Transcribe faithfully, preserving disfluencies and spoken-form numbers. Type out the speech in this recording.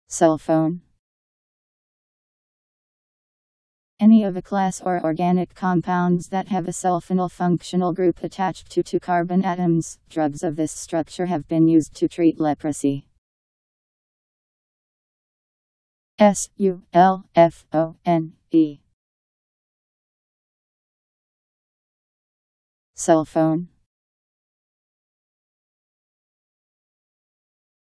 Sulfone. Any of a class or organic compounds that have a sulfonyl functional group attached to two carbon atoms. Drugs of this structure have been used to treat leprosy. S U L F O N E. Sulfone.